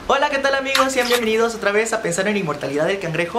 Hola, ¿qué tal amigos? Sean bienvenidos otra vez a Pensar en la Inmortalidad del Cangrejo.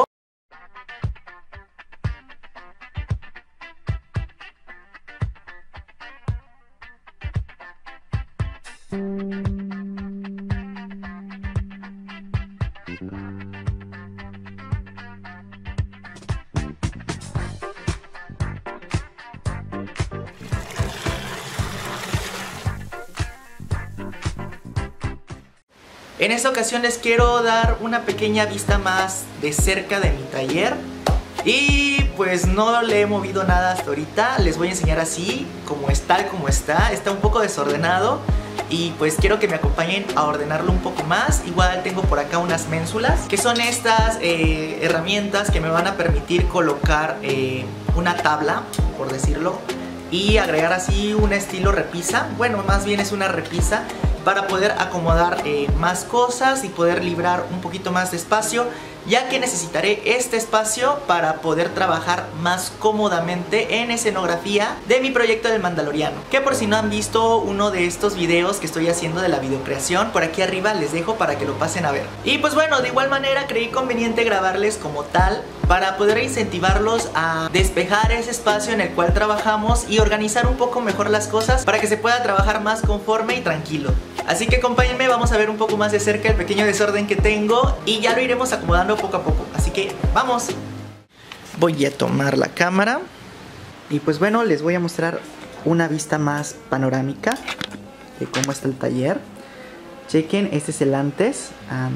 En esta ocasión les quiero dar una pequeña vista más de cerca de mi taller. Y pues no le he movido nada hasta ahorita. Les voy a enseñar así, como está, está un poco desordenado. Y pues quiero que me acompañen a ordenarlo un poco más. Igual tengo por acá unas ménsulas, que son estas herramientas que me van a permitir colocar una tabla, por decirlo, y agregar así un estilo repisa. Bueno, más bien es una repisa para poder acomodar más cosas y poder librar un poquito más de espacio, ya que necesitaré este espacio para poder trabajar más cómodamente en escenografía de mi proyecto del Mandaloriano. Que por si no han visto uno de estos videos que estoy haciendo de la videocreación, por aquí arriba les dejo para que lo pasen a ver. Y pues bueno, de igual manera creí conveniente grabarles como tal, para poder incentivarlos a despejar ese espacio en el cual trabajamos y organizar un poco mejor las cosas para que se pueda trabajar más conforme y tranquilo. Así que acompáñenme, vamos a ver un poco más de cerca el pequeño desorden que tengo y ya lo iremos acomodando poco a poco. Así que ¡vamos! Voy a tomar la cámara y pues bueno, les voy a mostrar una vista más panorámica de cómo está el taller. Chequen, este es el antes.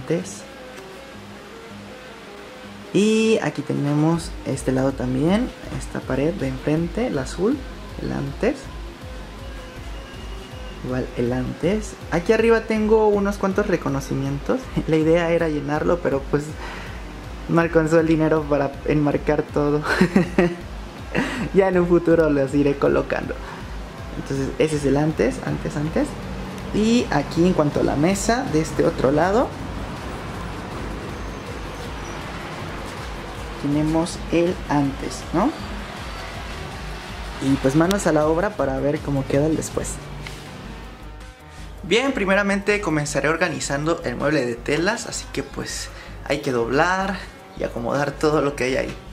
Y aquí tenemos este lado también, esta pared de enfrente, el azul, el antes. Igual el antes. Aquí arriba tengo unos cuantos reconocimientos. La idea era llenarlo, pero pues no alcanzó el dinero para enmarcar todo. Ya en un futuro los iré colocando. Entonces ese es el antes. Y aquí en cuanto a la mesa, de este otro lado tenemos el antes, ¿no? Y pues manos a la obra para ver cómo queda el después. Bien, primeramente comenzaré organizando el mueble de telas, así que pues hay que doblar y acomodar todo lo que hay ahí.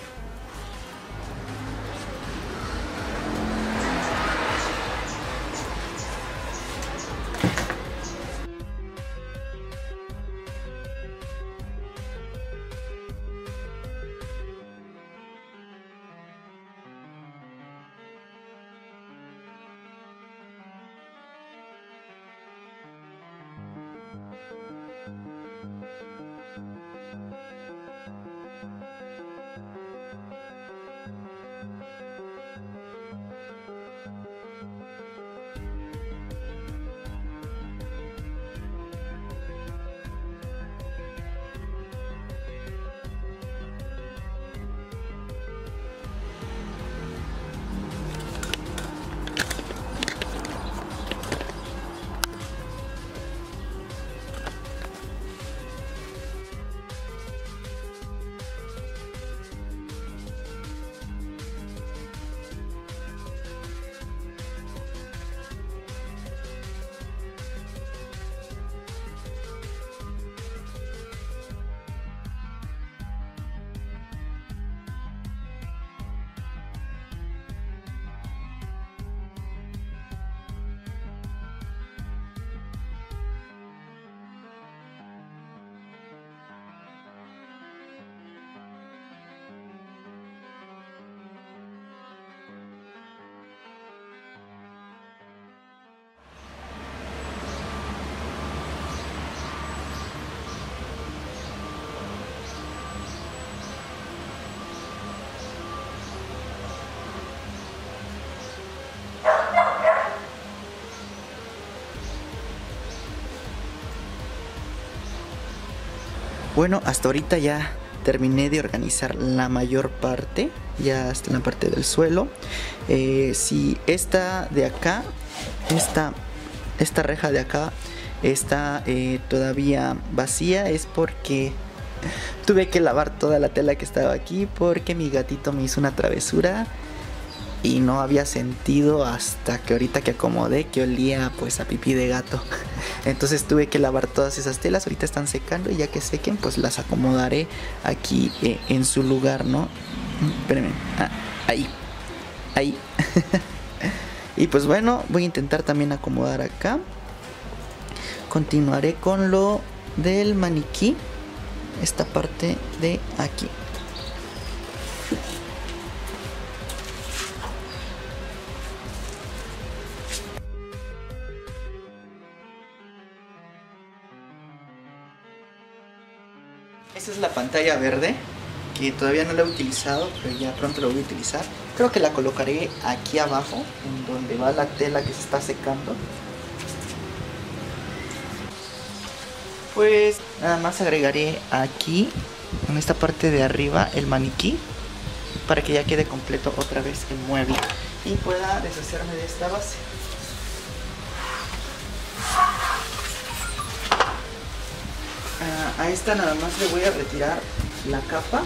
Bueno, hasta ahorita ya terminé de organizar la mayor parte, ya está en la parte del suelo. Si esta de acá, esta reja de acá está todavía vacía, es porque tuve que lavar toda la tela que estaba aquí porque mi gatito me hizo una travesura y no había sentido hasta que ahorita que acomodé que olía pues a pipí de gato. Entonces tuve que lavar todas esas telas, ahorita están secando y ya que sequen pues las acomodaré aquí en su lugar, ¿no? Espérenme, ahí. Y pues bueno, voy a intentar también acomodar acá. Continuaré con lo del maniquí, esta parte de aquí. Esta es la pantalla verde, que todavía no la he utilizado, pero ya pronto la voy a utilizar. Creo que la colocaré aquí abajo, en donde va la tela que se está secando. Pues nada más agregaré aquí, en esta parte de arriba, el maniquí, para que ya quede completo otra vez el mueble y pueda deshacerme de esta base. A esta nada más le voy a retirar la capa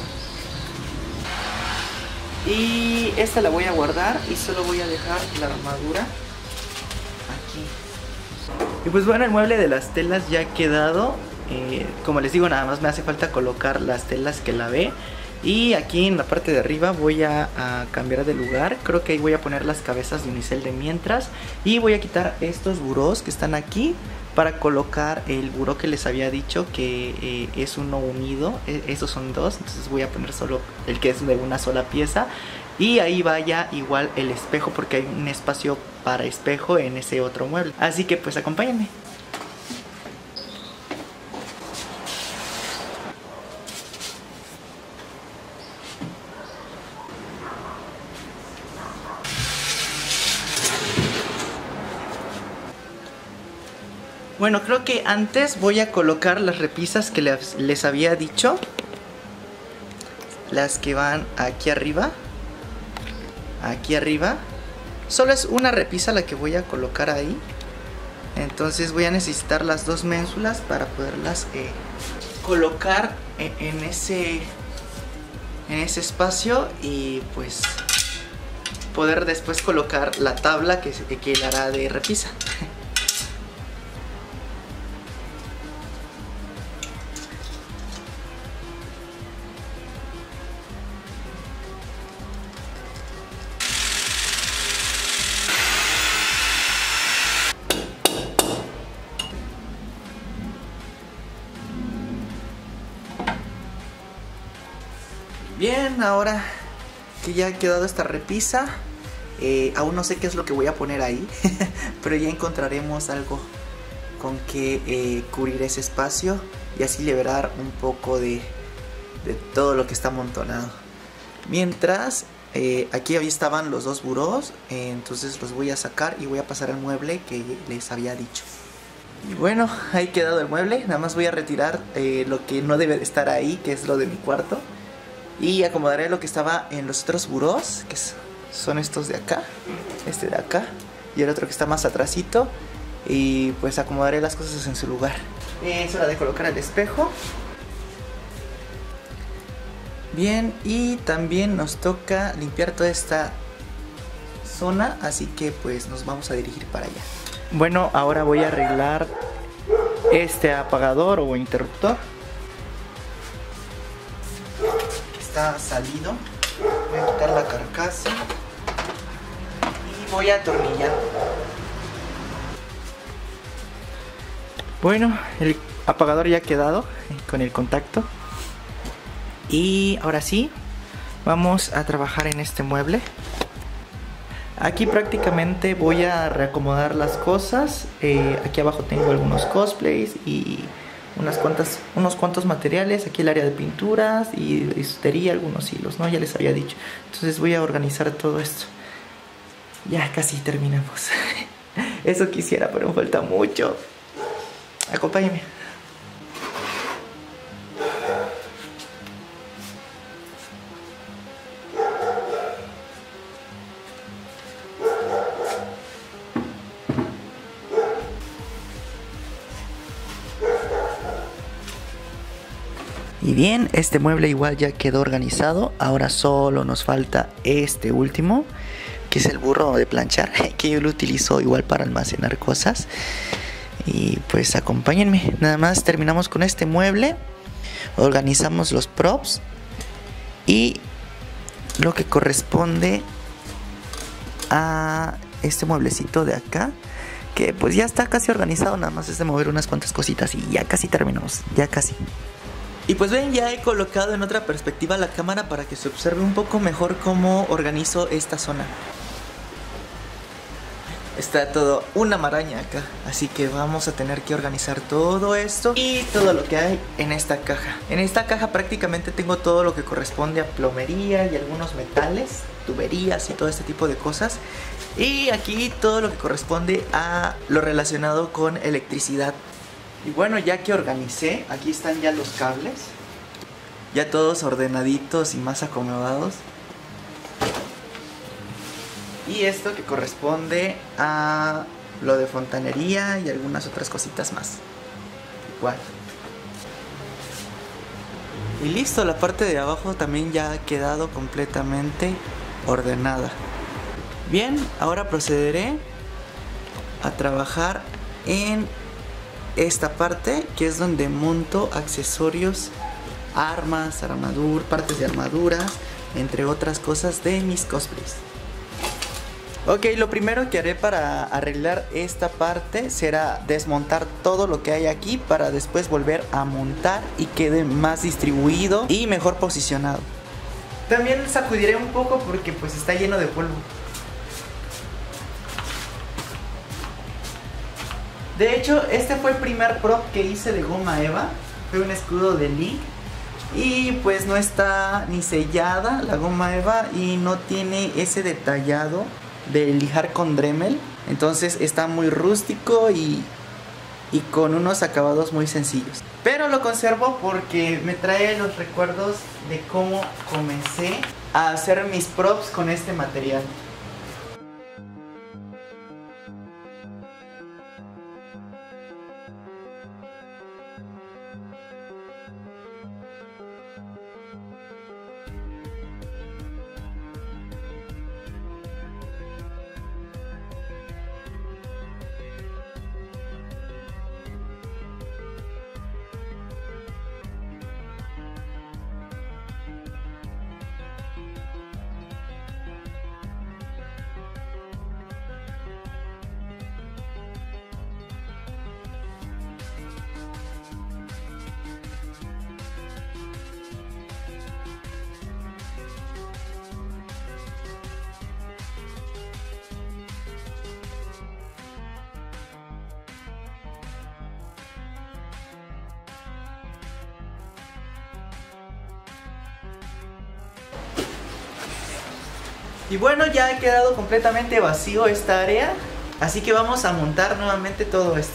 y esta la voy a guardar y solo voy a dejar la armadura aquí. Y pues bueno, el mueble de las telas ya ha quedado. Como les digo, nada más me hace falta colocar las telas que lavé. Y aquí en la parte de arriba voy a cambiar de lugar. Creo que ahí voy a poner las cabezas de unicel de mientras. Y voy a quitar estos burós que están aquí para colocar el buró que les había dicho que es uno unido. Esos son dos, entonces voy a poner solo el que es de una sola pieza. Y ahí vaya igual el espejo, porque hay un espacio para espejo en ese otro mueble. Así que pues acompáñenme. Bueno, creo que antes voy a colocar las repisas que les había dicho. Las que van aquí arriba. Aquí arriba. Solo es una repisa la que voy a colocar ahí. Entonces voy a necesitar las dos ménsulas para poderlas colocar en ese espacio. Y pues poder después colocar la tabla que la hará de repisa. Bien, ahora que ya ha quedado esta repisa, aún no sé qué es lo que voy a poner ahí, pero ya encontraremos algo con que cubrir ese espacio y así liberar un poco de todo lo que está amontonado. Mientras, aquí estaban los dos burós, entonces los voy a sacar y voy a pasar al mueble que les había dicho. Y bueno, ahí ha quedado el mueble, nada más voy a retirar lo que no debe de estar ahí, que es lo de mi cuarto. Y acomodaré lo que estaba en los otros burós, que son estos de acá, este de acá y el otro que está más atrasito. Y pues acomodaré las cosas en su lugar. Es hora de colocar el espejo. Bien, y también nos toca limpiar toda esta zona, así que pues nos vamos a dirigir para allá. Bueno, ahora voy a arreglar este apagador o interruptor. Está salido. Voy a quitar la carcasa y voy a atornillar. Bueno, el apagador ya ha quedado con el contacto. Y ahora sí, vamos a trabajar en este mueble. Aquí prácticamente voy a reacomodar las cosas. Aquí abajo tengo algunos cosplays y unos cuantos materiales. Aquí el área de pinturas y de bisutería, algunos hilos, ¿no? Ya les había dicho. Entonces voy a organizar todo esto. Ya casi terminamos. Eso quisiera, pero me falta mucho. Acompáñenme. Y bien, este mueble igual ya quedó organizado. Ahora solo nos falta este último. que es el burro de planchar, que yo lo utilizo igual para almacenar cosas. Y pues acompáñenme, nada más terminamos con este mueble, organizamos los props y lo que corresponde a este mueblecito de acá, que pues ya está casi organizado, nada más es de mover unas cuantas cositas y ya casi terminamos, ya casi. Y pues ven, ya he colocado en otra perspectiva la cámara para que se observe un poco mejor cómo organizo esta zona. Está todo una maraña acá, así que vamos a tener que organizar todo esto y todo lo que hay en esta caja. En esta caja prácticamente tengo todo lo que corresponde a plomería y algunos metales, tuberías y todo este tipo de cosas. Y aquí todo lo que corresponde a lo relacionado con electricidad. Y bueno, ya que organicé, aquí están ya los cables, ya todos ordenaditos y más acomodados. Y esto que corresponde a lo de fontanería y algunas otras cositas más. Igual. Y listo, la parte de abajo también ya ha quedado completamente ordenada. Bien, ahora procederé a trabajar en esta parte, que es donde monto accesorios, armas, partes de armaduras, entre otras cosas de mis cosplays. Ok, lo primero que haré para arreglar esta parte será desmontar todo lo que hay aquí para después volver a montar y quede más distribuido y mejor posicionado. También sacudiré un poco porque pues está lleno de polvo. De hecho, este fue el primer prop que hice de goma eva. Fue un escudo de Link. Y pues no está ni sellada la goma eva y no tiene ese detallado de lijar con Dremel. Entonces está muy rústico y con unos acabados muy sencillos. Pero lo conservo porque me trae los recuerdos de cómo comencé a hacer mis props con este material. Y bueno, ya ha quedado completamente vacío esta área, así que vamos a montar nuevamente todo esto.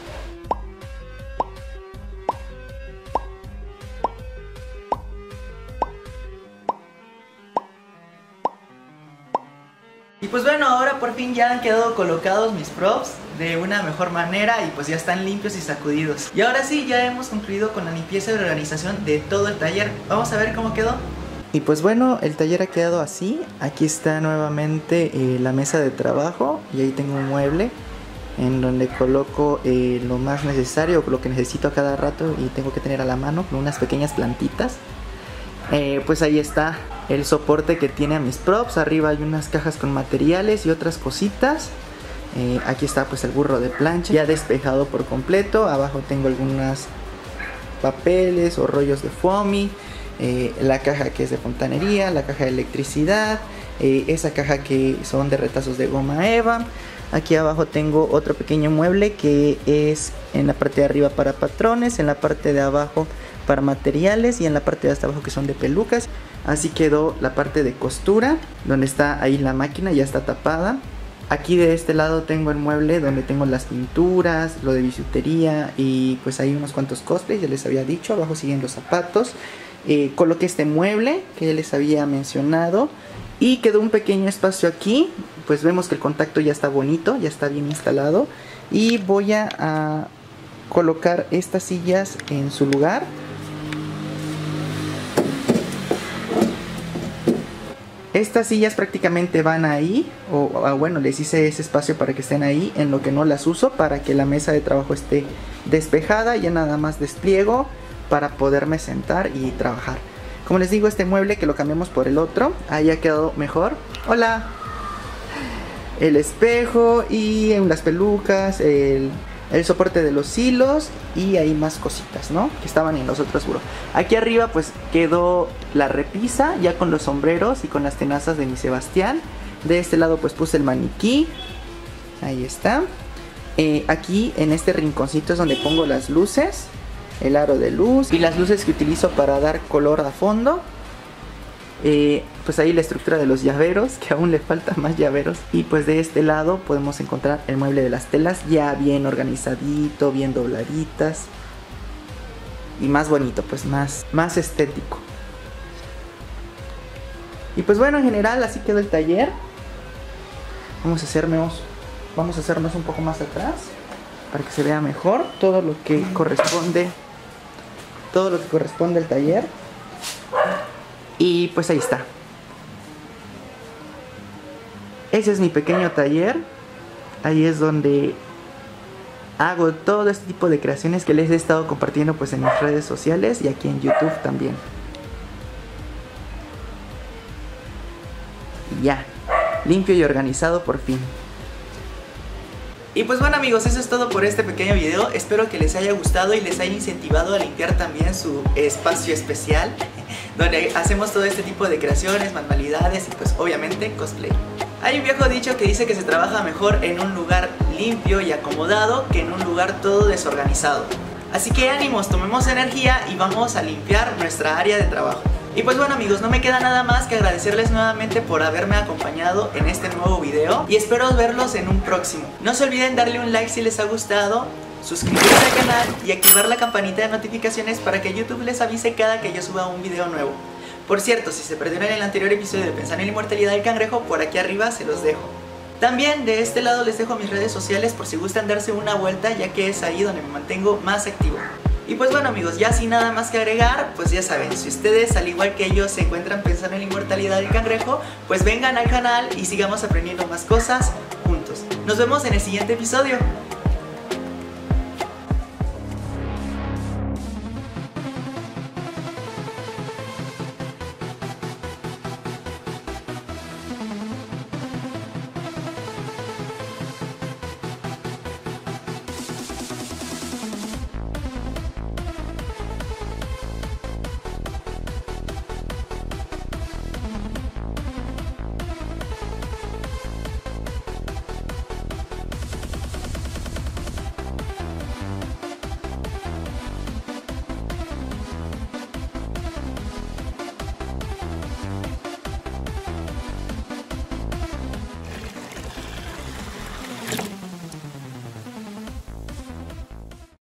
Y pues bueno, ahora por fin ya han quedado colocados mis props de una mejor manera y pues ya están limpios y sacudidos. Y ahora sí, ya hemos concluido con la limpieza y organización de todo el taller. Vamos a ver cómo quedó. Y pues bueno, el taller ha quedado así. Aquí está nuevamente la mesa de trabajo y ahí tengo un mueble en donde coloco lo más necesario, lo que necesito a cada rato y tengo que tener a la mano con unas pequeñas plantitas. Pues ahí está el soporte que tiene a mis props. Arriba hay unas cajas con materiales y otras cositas. Aquí está pues el burro de plancha ya despejado por completo. Abajo tengo algunos papeles o rollos de foamy. La caja que es de fontanería, la caja de electricidad, esa caja que son de retazos de goma eva. Aquí abajo tengo otro pequeño mueble que es en la parte de arriba para patrones, en la parte de abajo para materiales y en la parte de hasta abajo que son de pelucas. Así quedó la parte de costura, donde está ahí la máquina, ya está tapada. Aquí de este lado tengo el mueble donde tengo las pinturas, lo de bisutería y pues hay unos cuantos cosplays, ya les había dicho. Abajo siguen los zapatos. Coloqué este mueble que les había mencionado y quedó un pequeño espacio aquí. Pues vemos que el contacto ya está bonito, ya está bien instalado. Y voy a colocar estas sillas en su lugar. Estas sillas prácticamente van ahí, o bueno, les hice ese espacio para que estén ahí, en lo que no las uso, para que la mesa de trabajo esté despejada. Ya nada más despliego para poderme sentar y trabajar. Como les digo, este mueble que lo cambiamos por el otro, ahí ha quedado mejor. Hola. El espejo y las pelucas, el soporte de los hilos y ahí más cositas, ¿no? Que estaban en los otros buró. Aquí arriba pues quedó la repisa ya con los sombreros y con las tenazas de mi Sebastián. De este lado pues puse el maniquí. Ahí está. Aquí en este rinconcito es donde pongo las luces, el aro de luz y las luces que utilizo para dar color a fondo. Pues ahí la estructura de los llaveros, que aún le faltan más llaveros. Y pues de este lado podemos encontrar el mueble de las telas ya bien organizadito, bien dobladitas y más bonito, pues más estético. Y pues bueno, en general así quedó el taller. Vamos a hacernos un poco más atrás para que se vea mejor todo lo que corresponde al taller. Y pues ahí está. Ese es mi pequeño taller. Ahí es donde hago todo este tipo de creaciones que les he estado compartiendo pues en mis redes sociales y aquí en YouTube también. Y ya, limpio y organizado por fin. Y pues bueno amigos, eso es todo por este pequeño video. Espero que les haya gustado y les haya incentivado a limpiar también su espacio especial donde hacemos todo este tipo de creaciones, manualidades y pues obviamente cosplay. Hay un viejo dicho que dice que se trabaja mejor en un lugar limpio y acomodado que en un lugar todo desorganizado. Así que ánimos, tomemos energía y vamos a limpiar nuestra área de trabajo. Y pues bueno amigos, no me queda nada más que agradecerles nuevamente por haberme acompañado en este nuevo video y espero verlos en un próximo. No se olviden darle un like si les ha gustado, suscribirse al canal y activar la campanita de notificaciones para que YouTube les avise cada que yo suba un video nuevo. Por cierto, si se perdieron en el anterior episodio de Pensar en la Inmortalidad del Cangrejo, por aquí arriba se los dejo. También de este lado les dejo mis redes sociales por si gustan darse una vuelta, ya que es ahí donde me mantengo más activo. Y pues bueno amigos, ya sin nada más que agregar, pues ya saben, si ustedes al igual que yo se encuentran pensando en la inmortalidad del cangrejo, pues vengan al canal y sigamos aprendiendo más cosas juntos. Nos vemos en el siguiente episodio.